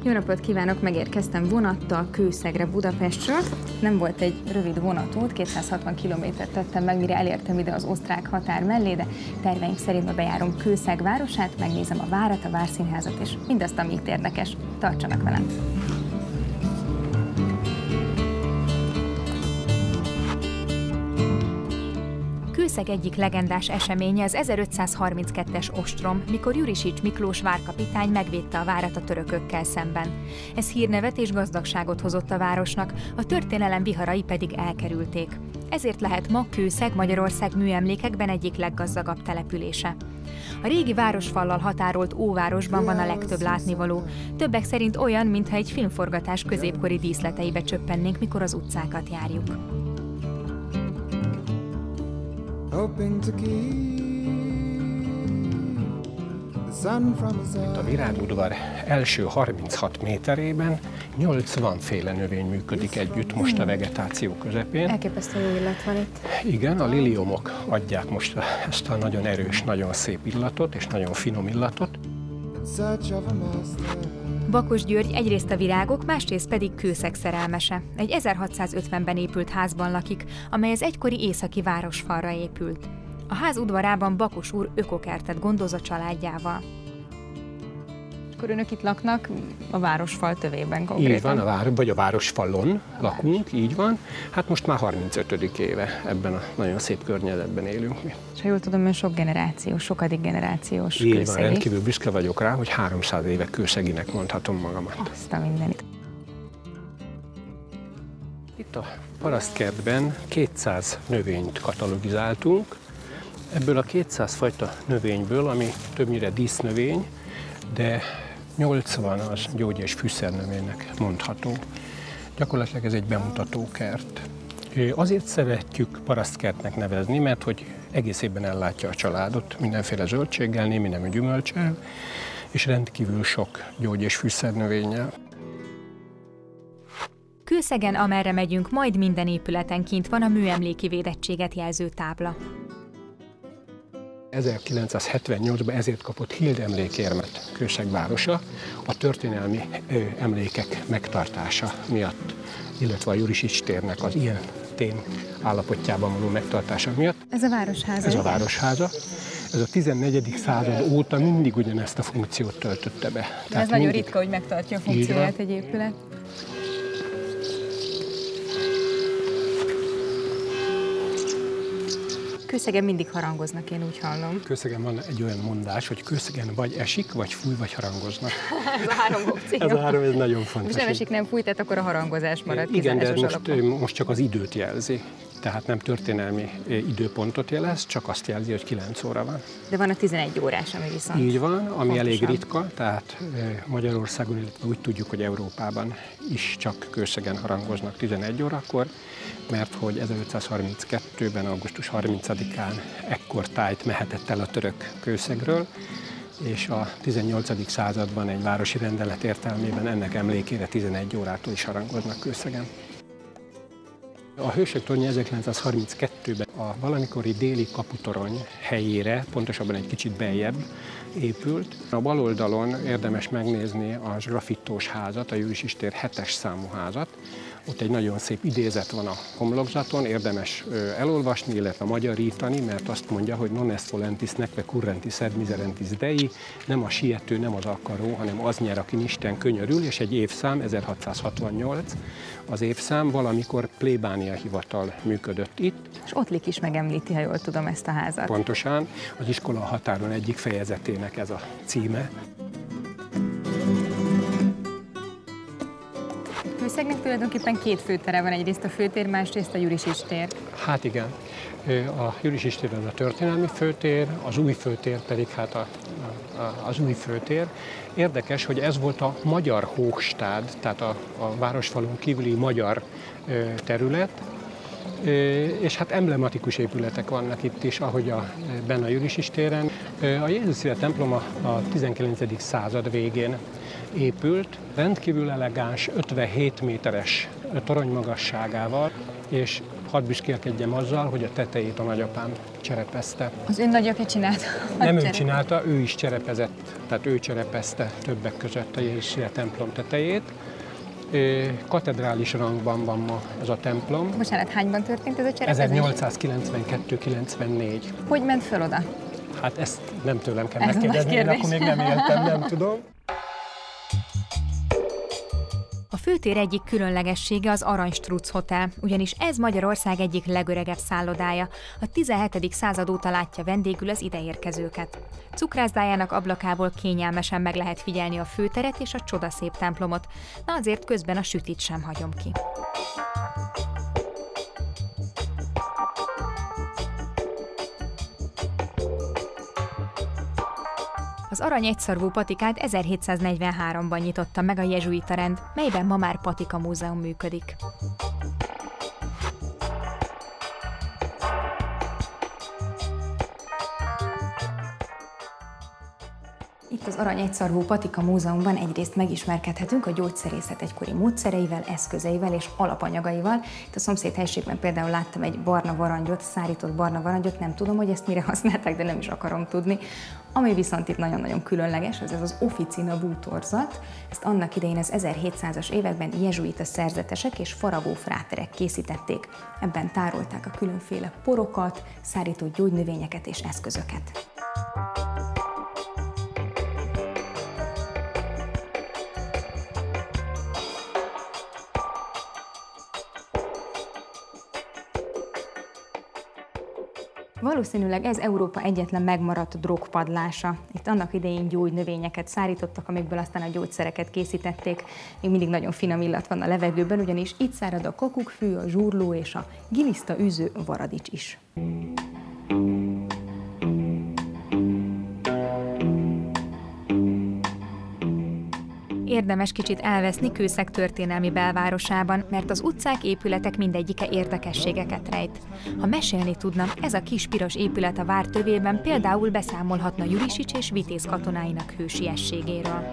Jó napot kívánok, megérkeztem vonattal Kőszegre Budapestről. Nem volt egy rövid vonatút, 260 kilométert tettem meg, mire elértem ide az osztrák határ mellé, de terveink szerint ma bejárom Kőszeg városát, megnézem a várat, a Várszínházat és mindazt, ami itt érdekes. Tartsanak velem! Kőszeg egyik legendás eseménye az 1532-es ostrom, mikor Jurisics Miklós várkapitány megvédte a várat a törökökkel szemben. Ez hírnevet és gazdagságot hozott a városnak, a történelem viharai pedig elkerülték. Ezért lehet ma Kőszeg Magyarország műemlékekben egyik leggazdagabb települése. A régi városfallal határolt óvárosban van a legtöbb látnivaló. Többek szerint olyan, mintha egy filmforgatás középkori díszleteibe csöppennénk, mikor az utcákat járjuk. Itt a virágudvar első 36 méterében 80 féle növény működik együtt most a vegetáció közepén. Elképesztő jó illat van itt. Igen, a liliomok adják most ezt a nagyon erős, nagyon szép illatot és nagyon finom illatot. Bakos György egyrészt a virágok, másrészt pedig Kőszeg szerelmese. Egy 1650-ben épült házban lakik, amely az egykori északi városfalra épült. A ház udvarában Bakos úr ökokertet gondoz a családjával. Akkor önök itt laknak a városfal tövében konkrétan? Így van, vagy a városfalon lakunk, így van. Hát most már 35. éve ebben a nagyon szép környezetben élünk mi. És ha jól tudom, hogy sokadik generációs Így kőszegi. van, rendkívül büszke vagyok rá, hogy 300 éve kőszeginek mondhatom magamat. Azt a mindenit. Itt a parasztkertben 200 növényt katalogizáltunk. Ebből a 200 fajta növényből, ami többnyire dísznövény, de 80 az gyógy- és fűszernövénynek mondható. Gyakorlatilag ez egy bemutatókert. Azért szeretjük parasztkertnek nevezni, mert hogy egész évben ellátja a családot mindenféle zöldséggel, némi nemű gyümölccsel, és rendkívül sok gyógy- és fűszernövénnyel. Kőszegen, amerre megyünk, majd minden épületen kint van a műemléki védettséget jelző tábla. 1978-ban ezért kapott Hild emlékérmet Kőszeg városa a történelmi emlékek megtartása miatt, illetve a Jurisics térnek az ilyen tén állapotjában való megtartása miatt. Ez a városháza? Ez a városháza. Ez a 14. század óta mindig ugyanezt a funkciót töltötte be. Ez nagyon ritka, hogy megtartja a funkcióját egy épület. Kőszegen mindig harangoznak, én úgy hallom. Kőszegen van egy olyan mondás, hogy Kőszegen vagy esik, vagy fúj, vagy harangoznak. Ez a három opció. Ez a három, ez nagyon fontos. Most nem esik, nem fúj, tehát akkor a harangozás marad. Igen, de most csak az időt jelzi. Tehát nem történelmi időpontot jelez, csak azt jelzi, hogy 9 óra van. De van a 11 órás, ami viszont így van, ami fontosan. Elég ritka, tehát Magyarországon, illetve úgy tudjuk, hogy Európában is csak Kőszegen harangoznak 11 órakor, mert hogy 1532-ben, augusztus 30-án ekkor tájt mehetett el a török Kőszegről, és a 18. században egy városi rendelet értelmében ennek emlékére 11 órától is harangoznak Kőszegen. A Hősök tornya 1932-ben a valamikori déli kaputorony helyére, pontosabban egy kicsit beljebb épült. A bal oldalon érdemes megnézni a zsgrafittós házat, a Jurisics tér 7-es számú házat. Ott egy nagyon szép idézet van a homlokzaton, érdemes elolvasni, illetve magyarítani, mert azt mondja, hogy non est volentis neque currentis sed miserentis Dei, nem a siető, nem az akaró, hanem az nyer, akin Isten könyörül, és egy évszám, 1668 az évszám, valamikor plébánia hivatal működött itt. És Ottlik is megemlíti, ha jól tudom, ezt a házat. Pontosan, az iskola a határon egyik fejezetének ez a címe. Kőszegnek tulajdonképpen két főtere van, egyrészt a főtér, másrészt a Jurisics tér. Hát igen, a Jurisics tér az a történelmi főtér, az új főtér pedig hát az új főtér. Érdekes, hogy ez volt a magyar Hochstadt, tehát a városfalon kívüli magyar terület, és hát emblematikus épületek vannak itt is, ahogy benne a Jurisics téren. A Jézus Szíve temploma a 19. század végén épült, rendkívül elegáns, 57 méteres toronymagasságával, és hadd büszkélkedjem azzal, hogy a tetejét a nagyapám cserepezte. Az ön nagyapja csinálta? Nem ő csinálta, ő is cserepezett, tehát ő cserepezte többek között a Jézus templom tetejét. Katedrális rangban van ma ez a templom. Bocsánat, hányban történt ez a cserepezés? 1892-94. Hogy ment föl oda? Hát ezt nem tőlem kell megkérdezni, én akkor még nem éltem, nem tudom. A főtér egyik különlegessége az Aranystruc Hotel, ugyanis ez Magyarország egyik legöregebb szállodája. A 17. század óta látja vendégül az ideérkezőket. Cukrászdájának ablakából kényelmesen meg lehet figyelni a főteret és a csodaszép templomot, de azért közben a sütit sem hagyom ki. Az arany egyszarvú patikát 1743-ban nyitotta meg a jezsuita rend, melyben ma már Patika Múzeum működik. Itt az Arany egyszarvú Patika Múzeumban egyrészt megismerkedhetünk a gyógyszerészet egykori módszereivel, eszközeivel és alapanyagaival. Itt a szomszéd helységben például láttam egy barna varangyot, szárított barna varangyot, nem tudom, hogy ezt mire használták, de nem is akarom tudni. Ami viszont itt nagyon-nagyon különleges, az az officina bútorzat. Ezt annak idején az 1700-as években jezsuita szerzetesek és faragó fráterek készítették. Ebben tárolták a különféle porokat, szárított gyógynövényeket és eszközöket. Valószínűleg ez Európa egyetlen megmaradt drogpadlása. Itt annak idején gyógynövényeket szárítottak, amikből aztán a gyógyszereket készítették. Még mindig nagyon finom illat van a levegőben, ugyanis itt szárad a kakukkfű, a zsurló és a giliszta űző varadics is. Érdemes kicsit elveszni Kőszeg történelmi belvárosában, mert az utcák, épületek mindegyike érdekességeket rejt. Ha mesélni tudna, ez a kis piros épület a vár tövében például beszámolhatna Jurisics és Vitéz katonáinak hősiességéről.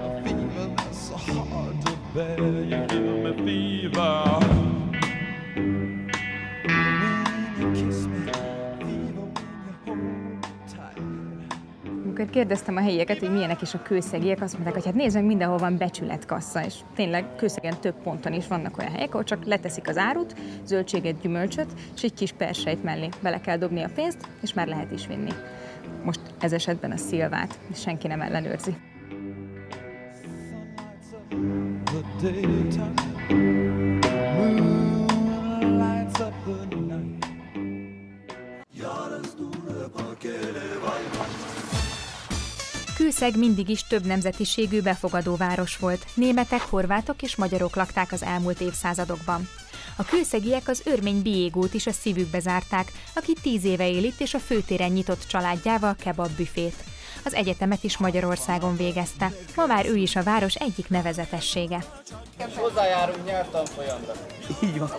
Amikor kérdeztem a helyieket, hogy milyenek is a kőszegiek, azt mondták, hogy hát nézd meg, mindenhol van becsületkassa, és tényleg Kőszegen több ponton is vannak olyan helyek, ahol csak leteszik az árut, zöldséget, gyümölcsöt, és egy kis persejt mellé bele kell dobni a pénzt, és már lehet is vinni. Most ez esetben a szilvát, és senki nem ellenőrzi. Kőszeg mindig is több nemzetiségű befogadó város volt. Németek, horvátok és magyarok lakták az elmúlt évszázadokban. A kőszegiek az örmény Biégót is a szívükbe zárták, aki 10 éve él itt és a főtéren nyitott családjával kebabbüfét. Az egyetemet is Magyarországon végezte. Ma már ő is a város egyik nevezetessége. Hozzájárunk nyelvtanfolyamra. Így van.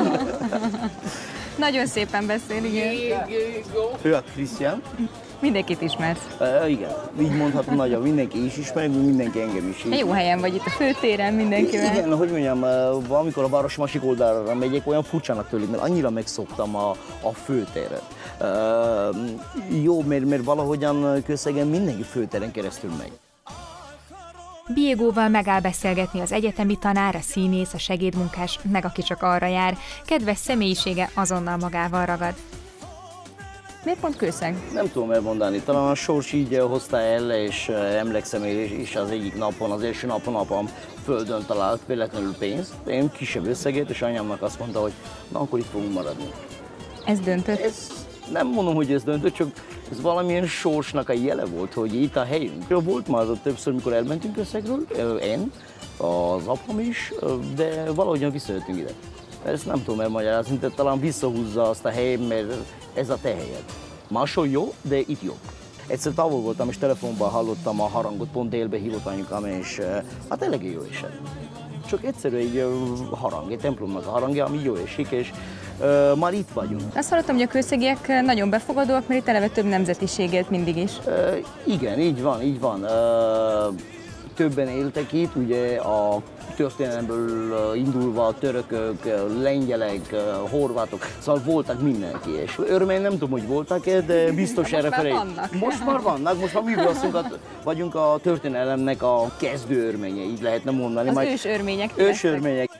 Nagyon szépen beszél, igen. Ő a Krisztián. Mindenkit ismersz. Igen, így mondhatom, nagyon mindenki is ismer, mindenki engem is. Jó helyen vagy itt a főtéren mindenkivel. Igen, hogy mondjam, amikor a város másik oldalra megyek, olyan furcsának tűnik, mert annyira megszoktam a főtéret. Jó, mert valahogyan Kőszegen mindenki főtéren keresztül megy. Biégóval megáll beszélgetni az egyetemi tanár, a színész, a segédmunkás, meg aki csak arra jár. Kedves személyisége azonnal magával ragad. Miért pont Kőszeg? Nem tudom elmondani, talán a sors így hozta el, és emlékszem is az egyik napon, az első napon apám földön talált véletlenül pénzt, én kisebb összeget, és anyámnak azt mondta, hogy na akkor itt fogunk maradni. Ez döntött? Nem mondom, hogy ez döntött, csak ez valamilyen sorsnak a jele volt, hogy itt a helyünk. Volt már többször, mikor elmentünk Kőszegről, én, az apám is, de valahogyan visszajöttünk ide. Ezt nem tudom elmagyarázni, de talán visszahúzza azt a helyet, mert ez a te helyed. Máshol jó, de itt jó. Egyszer távol voltam, és telefonban hallottam a harangot, pont délbe hívott anyukám, és hát elég jó esett. Csak egyszerű egy harang, egy templomnak a harangja, ami jó esik, és már itt vagyunk. Azt hallottam, hogy a kőszegiek nagyon befogadóak, mert itt eleve több nemzetiséget mindig is. Igen, így van, így van. többen éltek itt, ugye a történelemből indulva a törökök, lengyelek, horvátok, szóval voltak mindenki. És örmény nem tudom, hogy voltak-e, de biztos erre felé. Most már vannak, most már mi vagyunk a történelemnek a kezdő örménye, így lehetne mondani. Az ősörmények. Ősörmények.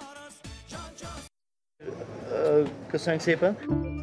Köszönjük szépen!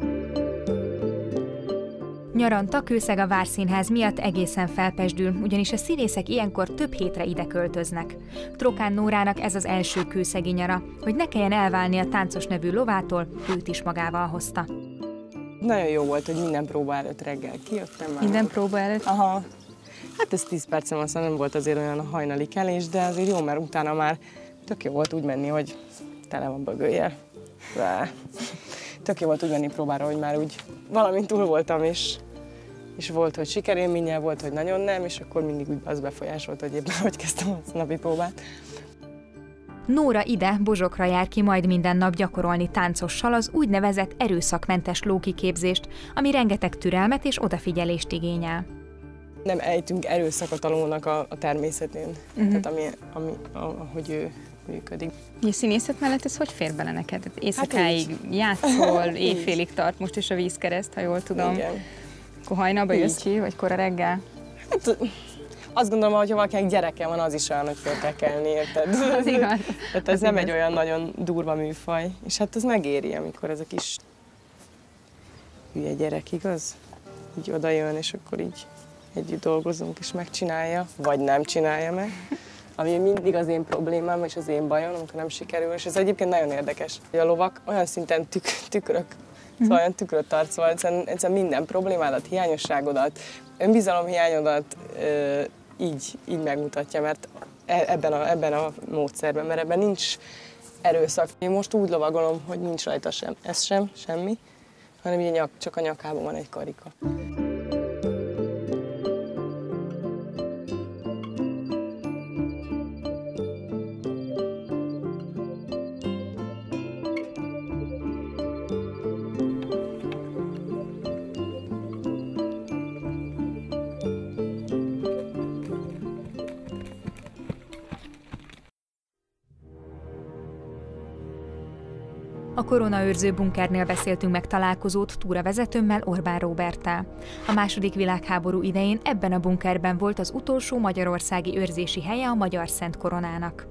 Nyaranta Kőszeg a Várszínház miatt egészen felpezsdül, ugyanis a színészek ilyenkor több hétre ide költöznek. Trokán Nórának ez az első kőszegi nyara, hogy ne kelljen elválni a táncos nevű lovától, őt is magával hozta. Nagyon jó volt, hogy minden próba előtt reggel kijöttem már. Minden próba előtt? Aha. Hát ez 10 percem, aztán nem volt azért olyan a hajnali kelés, de azért jó, mert utána már tök jó volt úgy menni, hogy tele van bögőjel. Tök jó volt úgy menni próbára, hogy már úgy valamint túl voltam, és volt, hogy sikerélménnyel, volt, hogy nagyon nem, és akkor mindig úgy az befolyásolt, hogy éppen hogy kezdtem a napi próbát. Nóra ide, Bozsokra jár ki majd minden nap gyakorolni táncossal az úgynevezett erőszakmentes lókiképzést, ami rengeteg türelmet és odafigyelést igényel. Nem ejtünk erőszakot a lónak a természetén, tehát ahogy ő működik. A színészet mellett ez hogy fér bele neked? Éjszakáig játszol, éjfélig tart most is a vízkereszt, ha jól tudom. Igen. Akkor hajnalba jössz ki, vagy kora reggel? Hát, azt gondolom, hogy ha valakinek gyereke van, az is olyan, hogy fel kell kelni, érted? Az igaz. Tehát ez nem egy olyan nagyon durva műfaj, és hát ez megéri, amikor ez a kis hülye gyerek, igaz? Így oda jön, és akkor így együtt dolgozunk, és megcsinálja, vagy nem csinálja meg. Ami mindig az én problémám, és az én bajom, amikor nem sikerül, és ez egyébként nagyon érdekes. A lovak olyan szinten tükrök, szóval olyan tükröt tart, szóval egyszerűen minden problémádat, hiányosságodat, önbizalomhiányodat így megmutatja, mert ebben a módszerben, mert ebben nincs erőszak. Én most úgy lovagolom, hogy nincs rajta semmi, hanem így csak a nyakában van egy karika. A koronaőrző bunkernél beszéltünk meg találkozót túravezetőmmel, Orbán Róberttel. A II. Világháború idején ebben a bunkerben volt az utolsó magyarországi őrzési helye a Magyar Szent Koronának.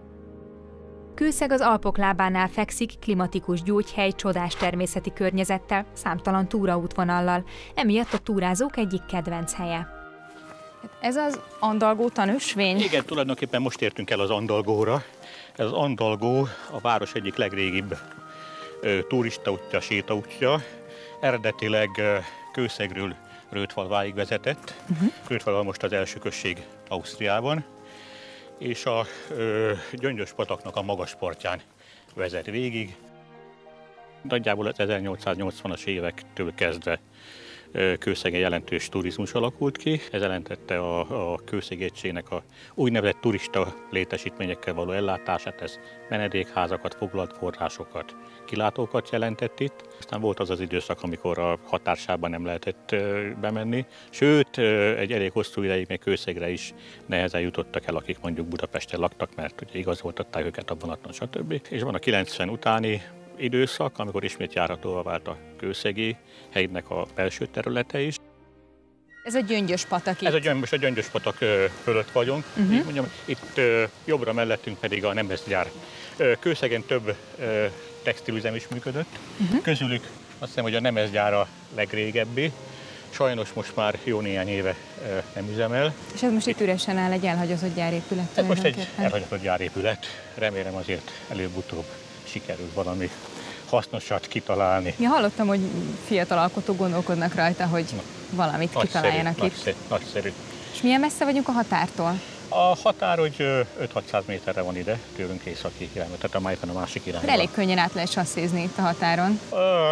Kőszeg az Alpok lábánál fekszik, klimatikus gyógyhely, csodás természeti környezettel, számtalan túraútvonallal, emiatt a túrázók egyik kedvenc helye. Ez az Andalgó tanösvény? Igen, tulajdonképpen most értünk el az Andalgóra. Ez az Andalgó a város egyik legrégibb turistaútja, sétaútja. Eredetileg Kőszegről Rötfalváig vezetett. Rötfalva most az első község Ausztriában. És a Gyöngyös pataknak a magas partján vezet végig. Nagyjából az 1880-as évektől kezdve Kőszegen jelentős turizmus alakult ki. Ez jelentette a Kőszeg egységnek a úgynevezett turista létesítményekkel való ellátását, ez menedékházakat, foglalt forrásokat, kilátókat jelentett itt. Aztán volt az az időszak, amikor a határsában nem lehetett bemenni, sőt, egy elég hosszú ideig még Kőszegre is nehezen jutottak el, akik mondjuk Budapesten laktak, mert ugye igazoltatták őket a vonaton, stb. És van a 90 utáni időszak, amikor ismét járhatóvá vált a Kőszegi hegynek a belső területe is. Ez a Gyöngyös patak itt. Most a Gyöngyös patak fölött vagyunk. Így mondjam, itt jobbra mellettünk pedig a Nemezgyár. Kőszegen több textilüzem is működött. Közülük azt hiszem, hogy a Nemezgyár a legrégebbi. Sajnos most már jó néhány éve nem üzemel. És ez most itt üresen áll, egy elhagyatott gyárépület. Ez most egy elhagyatott gyárépület. Remélem azért előbb-utóbb sikerül valami hasznosat kitalálni. Ja, hallottam, hogy fiatal alkotók gondolkodnak rajta, hogy valamit kitaláljanak itt. Nagyszerű. És milyen messze vagyunk a határtól? A határ, hogy 5-600 méterre van ide, tőlünk északi irányba, tehát a Májfen a másik irányba. Elég könnyen át lehet sasszézni itt a határon.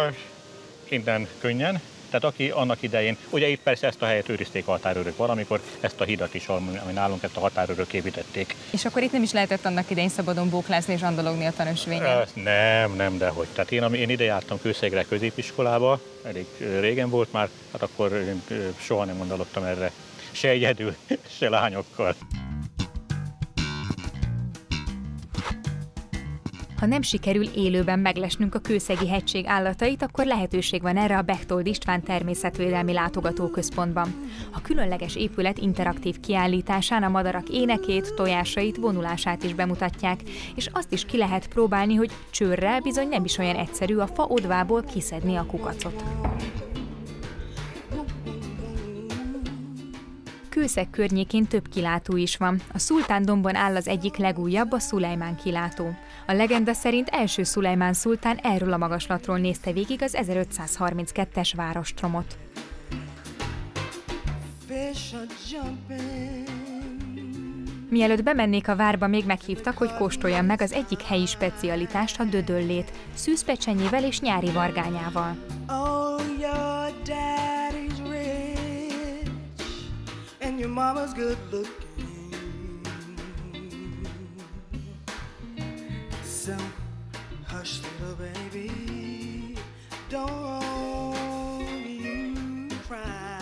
Innen könnyen. Tehát aki annak idején, ugye itt persze ezt a helyet őrizték a határőrök valamikor, ezt a hidat is, ami nálunk ezt a határőrök építették. És akkor itt nem is lehetett annak idején szabadon bóklászni és andalogni a tanösvényen? Nem, dehogy. Tehát én ide jártam Kőszegre középiskolába, elég régen volt már, hát akkor én soha nem andalogtam erre, se egyedül, se lányokkal. Ha nem sikerül élőben meglesnünk a Kőszegi hegység állatait, akkor lehetőség van erre a Bechtold István Természetvédelmi Látogatóközpontban. A különleges épület interaktív kiállításán a madarak énekét, tojásait, vonulását is bemutatják, és azt is ki lehet próbálni, hogy csőrrel bizony nem is olyan egyszerű a fa odvából kiszedni a kukacot. Kőszeg környékén több kilátó is van. A Szultán dombon áll az egyik legújabb, a Szulejmán kilátó. A legenda szerint első Szulejmán szultán erről a magaslatról nézte végig az 1532-es várostromot. Mielőtt bemennék a várba, még meghívtak, hogy kóstoljam meg az egyik helyi specialitást, a dödöllét, szűzpecsenyével és nyári vargányával. Your mama's good looking, so hush little baby, don't you cry.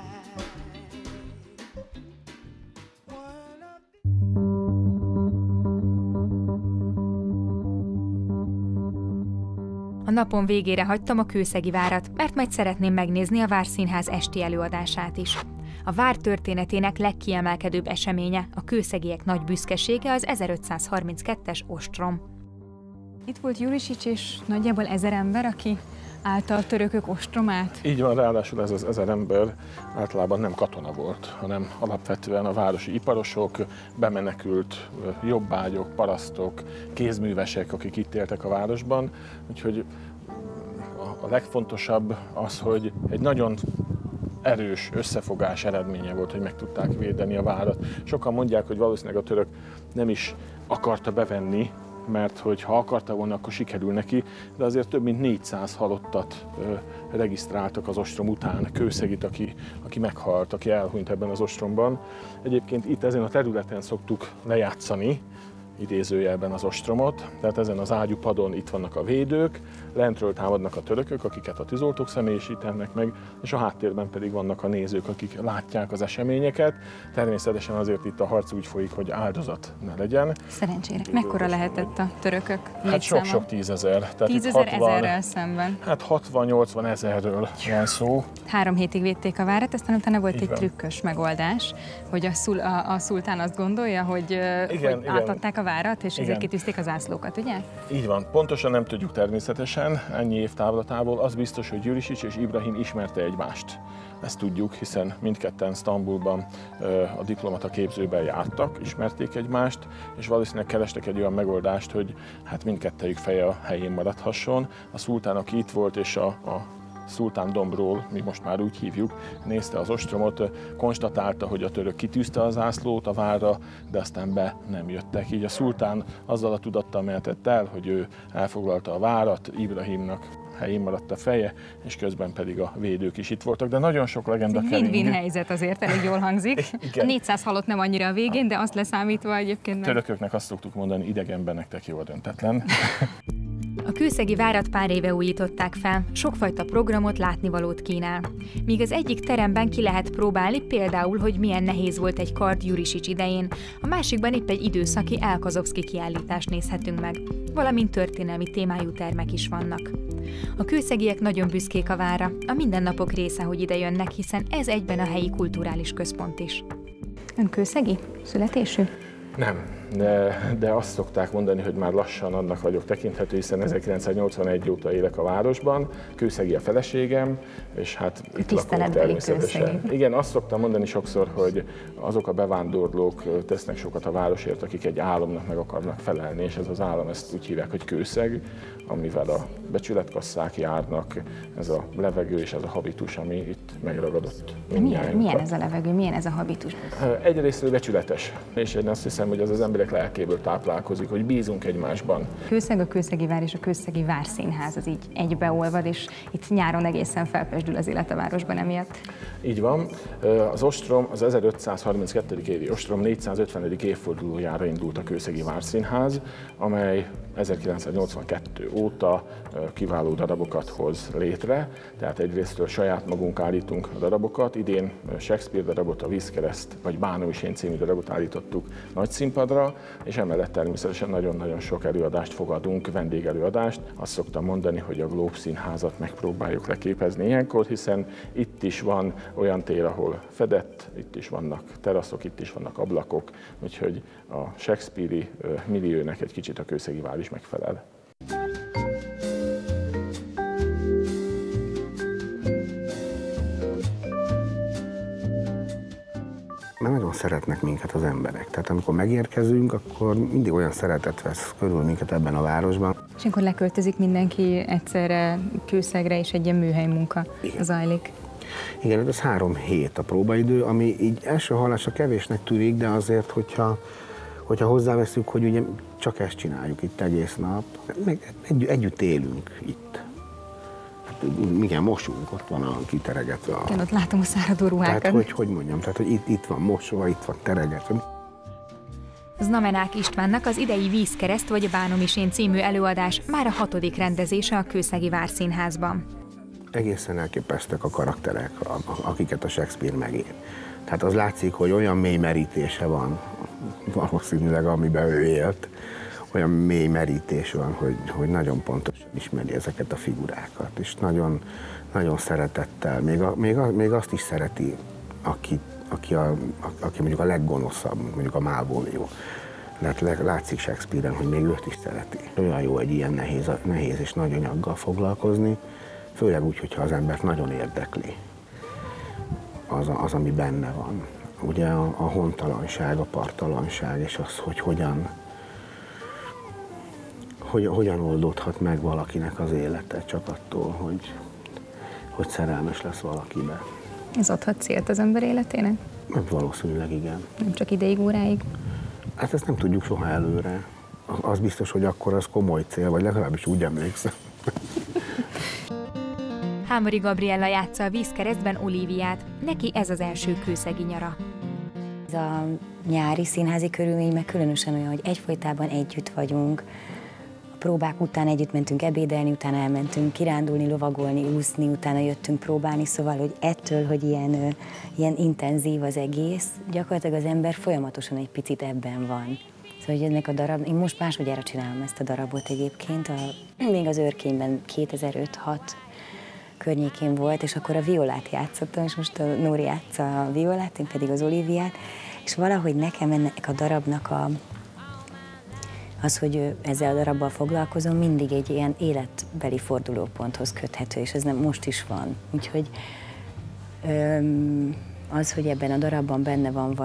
A napon végére hagytam a Kőszegi várat, mert majd szeretném megnézni a Várszínház esti előadását is. A vár történetének legkiemelkedőbb eseménye, a kőszegiek nagy büszkesége az 1532-es ostrom. Itt volt Jurisics és nagyjából 1000 ember, aki állta a törökök ostromát? Így van, ráadásul ez az 1000 ember általában nem katona volt, hanem alapvetően a városi iparosok, bemenekült jobbágyok, parasztok, kézművesek, akik itt éltek a városban. Úgyhogy a legfontosabb az, hogy egy nagyon erős összefogás eredménye volt, hogy meg tudták védeni a várat. Sokan mondják, hogy valószínűleg a török nem is akarta bevenni, mert hogy ha akarta volna, akkor sikerül neki, de azért több mint 400 halottat regisztráltak az ostrom után, Kőszegit, aki meghalt, aki elhunyt ebben az ostromban. Egyébként itt ezen a területen szoktuk lejátszani, idézőjelben az ostromot, tehát ezen az ágyúpadon itt vannak a védők, lentről támadnak a törökök, akiket a tűzoltók személyisítenek meg, és a háttérben pedig vannak a nézők, akik látják az eseményeket. Természetesen azért itt a harc úgy folyik, hogy áldozat ne legyen. Szerencsére. Mekkora lehetett a törökök? Hát sok-sok tízezer. 10 000 ezerrel szemben. Hát 60-80 ezerről van szó. 3 hétig védték a várat, aztán utána volt egy trükkös megoldás, hogy a szultán azt gondolja, hogy átadták a várat, és ezért kitűzték az zászlókat, ugye? Így van. Pontosan nem tudjuk természetesen, ennyi év távlatából. Az biztos, hogy Jurisics és Ibrahim ismerte egymást. Ezt tudjuk, hiszen mindketten Sztambulban a diplomata képzőben jártak, ismerték egymást, és valószínűleg kerestek egy olyan megoldást, hogy hát mindkettejük feje a helyén maradhasson. A szultán, aki itt volt, és a Szultán dombról, mi most már úgy hívjuk, nézte az ostromot, konstatálta, hogy a török kitűzte a zászlót a várra, de aztán be nem jöttek. Így a szultán azzal a tudattal mehetett el, hogy ő elfoglalta a várat, Ibrahimnak helyén maradt a feje, és közben pedig a védők is itt voltak, de nagyon sok legenda kering. Win-win helyzet azért, elég jól hangzik. A 400 halott nem annyira a végén, de azt leszámítva egyébként nem. Törököknek azt szoktuk mondani, idegenben nektek jó a döntetlen. A kőszegi várat pár éve újították fel, sokfajta programot, látnivalót kínál. Míg az egyik teremben ki lehet próbálni például, hogy milyen nehéz volt egy kard Jurisics idején, a másikban épp egy időszaki Elkazovszki kiállítást nézhetünk meg, valamint történelmi témájú termek is vannak. A kőszegiek nagyon büszkék a várra, a mindennapok része, hogy ide jönnek, hiszen ez egyben a helyi kulturális központ is. Ön kőszegi születésű? Nem, de azt szokták mondani, hogy már lassan annak vagyok tekinthető, hiszen 1981 óta élek a városban, kőszegi a feleségem, és hát itt lakunk természetesen. Igen, azt szoktam mondani sokszor, hogy azok a bevándorlók tesznek sokat a városért, akik egy álomnak meg akarnak felelni, és ez az álom, ezt úgy hívják, hogy kőszeg, amivel a becsületkasszák járnak, ez a levegő és ez a habitus, ami itt megragadott. Milyen ez a levegő, milyen ez a habitus? Egyrészt becsületes, és én azt hiszem, hogy az emberek lelkéből táplálkozik, hogy bízunk egymásban. Kőszeg, a Kőszegi Vár és a Kőszegi Várszínház az így egybeolvad, és itt nyáron egészen felpesdül az élet a városban emiatt. Így van. Az ostrom, az 1532. évi ostrom 450. évfordulójára indult a Kőszegi Várszínház, amely 1982 óta kiváló darabokat hoz létre, tehát egyrésztről saját magunk állítunk darabokat. Idén Shakespeare darabot, a Vízkereszt vagy Bánó és én című darabot állítottuk nagy színpadra, városba, és emellett természetesen nagyon-nagyon sok előadást fogadunk, vendégelőadást. Azt szoktam mondani, hogy a Globe Színházat megpróbáljuk leképezni ilyenkor, hiszen itt is van olyan tér, ahol fedett, itt is vannak teraszok, itt is vannak ablakok, úgyhogy a shakespeare-i milliónek egy kicsit a Kőszegi vár is megfelel. Mert nagyon szeretnek minket az emberek. Tehát amikor megérkezünk, akkor mindig olyan szeretet vesz körül minket ebben a városban. És akkor leköltözik mindenki egyszerre Kőszegre, és egy ilyen műhely munka zajlik. Igen, ez 3 hét a próbaidő, ami így első hallásra kevésnek tűnik, de azért, hogyha hozzáveszünk, hogy ugye csak ezt csináljuk itt egész nap, meg együtt élünk itt. Igen, mosunk, ott van a kiteregetve. Igen, ott látom a száradó ruhákat. Tehát, hogy mondjam, tehát, hogy itt van mosva, itt van teregetve. Znamenák Istvánnak az idei Vízkereszt vagy Bánomisén című előadás már a 6. rendezése a Kőszegi Várszínházban. Egészen elképesztek a karakterek, akiket a Shakespeare megír. Tehát az látszik, hogy olyan mély merítése van, valószínűleg amiben ő élt, olyan mély merítés van, hogy nagyon pontosan ismeri ezeket a figurákat, és nagyon, nagyon szeretettel, még azt is szereti, aki mondjuk a leggonoszabb, mondjuk a Malvolio. Látszik Shakespeare-en, hogy még őt is szereti. Olyan jó egy ilyen nehéz és nagy anyaggal foglalkozni, főleg úgy, hogyha az embert nagyon érdekli az, ami benne van. Ugye a hontalanság, a parttalanság, és az, hogy hogyan oldódhat meg valakinek az élete csak attól, hogy szerelmes lesz valakibe. Ez adhat célt az ember életének? Valószínűleg igen. Nem csak ideig, óráig? Hát ezt nem tudjuk soha előre. Az biztos, hogy akkor az komoly cél, vagy legalábbis úgy emlékszem. Hámori Gabriella játsza a Vízkeresztben Olíviát. Neki ez az első kőszegi nyara. Ez a nyári színházi körülmény meg különösen olyan, hogy egyfolytában együtt vagyunk. A próbák után együtt mentünk ebédelni, utána elmentünk kirándulni, lovagolni, úszni, utána jöttünk próbálni, szóval, hogy ettől, hogy ilyen intenzív az egész, gyakorlatilag az ember folyamatosan egy picit ebben van. Szóval, hogy ennek a darab, én most másodjára csinálom ezt a darabot egyébként, még az Őrkényben 2005-6 környékén volt, és akkor a Violát játszottam, és most a Nóri játsza a Violát, én pedig az Olíviát, és valahogy nekem ennek a darabnak az, hogy ezzel a darabbal foglalkozom, mindig egy ilyen életbeli fordulóponthoz köthető, és ez nem most is van. Úgyhogy az, hogy ebben a darabban benne van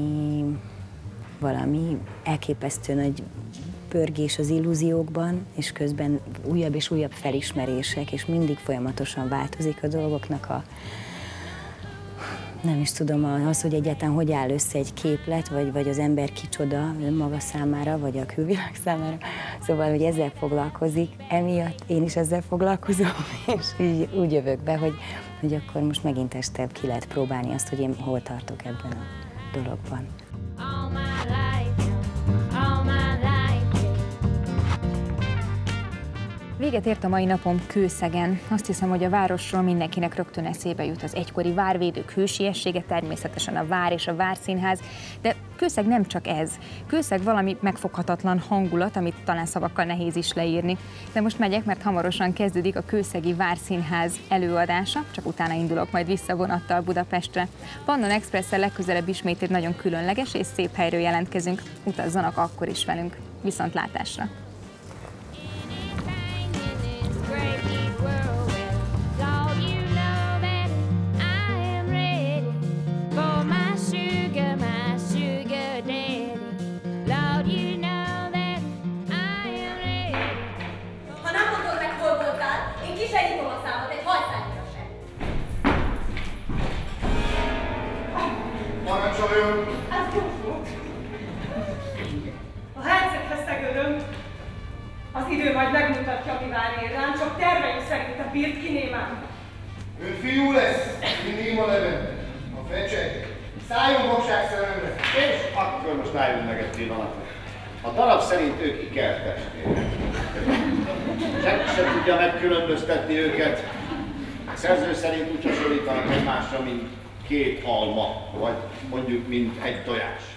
valami elképesztő nagy pörgés az illúziókban, és közben újabb és újabb felismerések, és mindig folyamatosan változik a dolgoknak nem is tudom, az, hogy egyáltalán hogy áll össze egy képlet, vagy az ember kicsoda önmaga számára, vagy a külvilág számára. Szóval, hogy ezzel foglalkozik, emiatt én is ezzel foglalkozom, és így úgy jövök be, hogy akkor most megint este ki lehet próbálni azt, hogy én hol tartok ebben a dologban. Véget ért a mai napom Kőszegen. Azt hiszem, hogy a városról mindenkinek rögtön eszébe jut az egykori várvédők hősiessége, természetesen a vár és a Várszínház, de Kőszeg nem csak ez. Kőszeg valami megfoghatatlan hangulat, amit talán szavakkal nehéz is leírni. De most megyek, mert hamarosan kezdődik a Kőszegi Várszínház előadása, csak utána indulok majd vissza vonattal Budapestre. Pannon Expresszel legközelebb ismét egy nagyon különleges és szép helyről jelentkezünk. Utazzanak akkor is velünk. Viszontlátásra! A herceghez szegődöm. Az idő majd megmutatja, mi vár ér rám, csak terveim szerint a bírt kinémám. Ön fiú lesz, mint Ima Levente, a fecseg. Szálljon fogság szememre, és akkor most álljunk meg egy pillanatot. A darab szerint ők ikertestvérek. Senki sem tudja megkülönböztetni őket. A szerző szerint úgy hasonlítanak egymásra, mint két alma, vagy mondjuk, mint egy tojás.